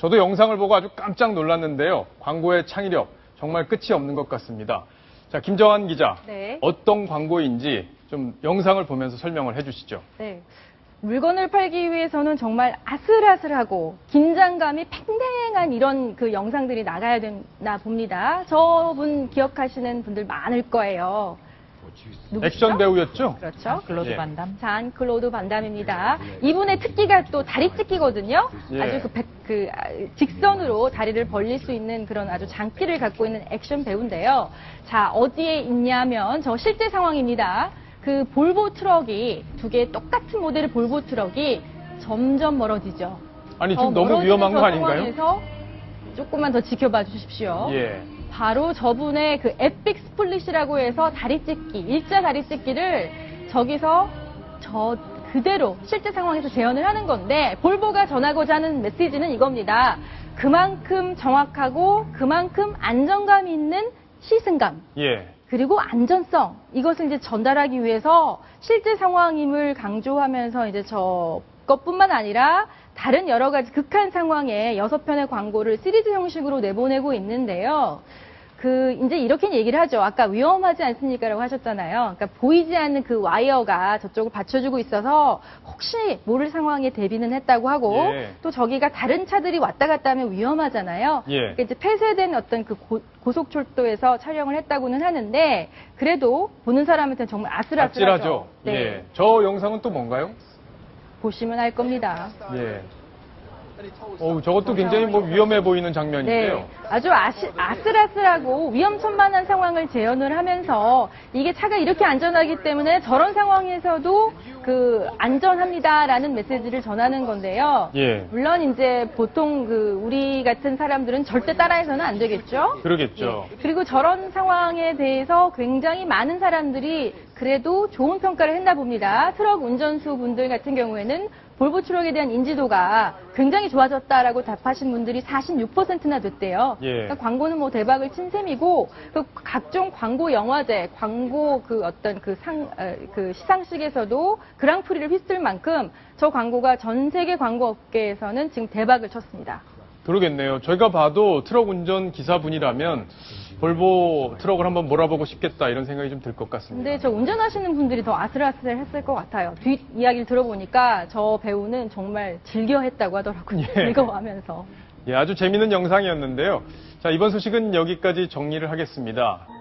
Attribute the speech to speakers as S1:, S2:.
S1: 저도 영상을 보고 아주 깜짝 놀랐는데요. 광고의 창의력 정말 끝이 없는 것 같습니다. 자, 김정한 기자,
S2: 네.
S1: 어떤 광고인지 좀 영상을 보면서 설명을 해주시죠.
S2: 네. 물건을 팔기 위해서는 정말 아슬아슬하고 긴장감이 팽팽한 이런 그 영상들이 나가야 되나 봅니다. 저분 기억하시는 분들 많을 거예요. 누구시죠?
S1: 액션 배우였죠?
S2: 그렇죠.
S3: 클로드
S1: 예.
S3: 반담.
S2: 잔 클로드 반담입니다. 이분의 특기가 또 다리 찢기거든요.
S1: 예.
S2: 아주 직선으로 다리를 벌릴 수 있는 그런 아주 장기를 갖고 있는 액션 배우인데요. 자, 어디에 있냐면 저 실제 상황입니다. 그 볼보 트럭이 두 개의 똑같은 모델의 볼보 트럭이 점점 멀어지죠.
S1: 아니, 지금 너무 위험한 거 아닌가요?
S2: 상황에서 조금만 더 지켜봐 주십시오.
S1: 예.
S2: 바로 저분의 그 에픽 스플릿이라고 해서 다리 찢기, 일자 다리 찢기를 저기서 저 그대로 실제 상황에서 재현을 하는 건데, 볼보가 전하고자 하는 메시지는 이겁니다. 그만큼 정확하고 그만큼 안정감 있는 시승감.
S1: 예.
S2: 그리고 안전성, 이것을 이제 전달하기 위해서 실제 상황임을 강조하면서 이제 저것뿐만 아니라 다른 여러 가지 극한 상황에 6편의 광고를 시리즈 형식으로 내보내고 있는데요. 이제 이렇게 얘기를 하죠. 아까 위험하지 않습니까라고 하셨잖아요. 그러니까 보이지 않는 그 와이어가 저쪽을 받쳐주고 있어서 혹시 모를 상황에 대비는 했다고 하고,
S1: 예.
S2: 또 저기가 다른 차들이 왔다 갔다 하면 위험하잖아요.
S1: 예.
S2: 그러니까 이제 폐쇄된 어떤 그 고속철도에서 촬영을 했다고는 하는데, 그래도 보는 사람한테는 정말 아슬아슬하죠.
S1: 아찔하죠.
S2: 네.
S1: 예. 저 영상은 또 뭔가요?
S2: 보시면 알 겁니다.
S1: 예. 저것도 굉장히 뭐 위험해 보이는 장면인데요.
S2: 네, 아주 아슬아슬하고 위험천만한 상황을 재현을 하면서 이게 차가 이렇게 안전하기 때문에 저런 상황에서도 안전합니다라는 메시지를 전하는 건데요.
S1: 예.
S2: 물론 이제 보통 우리 같은 사람들은 절대 따라해서는 안 되겠죠.
S1: 그러겠죠.
S2: 예. 그리고 저런 상황에 대해서 굉장히 많은 사람들이 그래도 좋은 평가를 했나 봅니다. 트럭 운전수 분들 같은 경우에는 볼보 트럭에 대한 인지도가 굉장히 좋아졌다라고 답하신 분들이 46%나 됐대요.
S1: 예.
S2: 그러니까 광고는 뭐 대박을 친 셈이고, 각종 광고 영화제, 광고 시상식에서도 그랑프리를 휩쓸 만큼 저 광고가 전 세계 광고 업계에서는 지금 대박을 쳤습니다.
S1: 그러겠네요. 저희가 봐도 트럭 운전 기사분이라면 볼보 트럭을 한번 몰아보고 싶겠다 이런 생각이 좀 들 것 같습니다.
S2: 근데 저 운전하시는 분들이 더 아슬아슬했을 것 같아요. 뒷 이야기를 들어보니까 저 배우는 정말 즐겨 했다고 하더라고요.
S1: 예.
S2: 즐거워하면서.
S1: 예, 아주 재미있는 영상이었는데요. 자, 이번 소식은 여기까지 정리를 하겠습니다.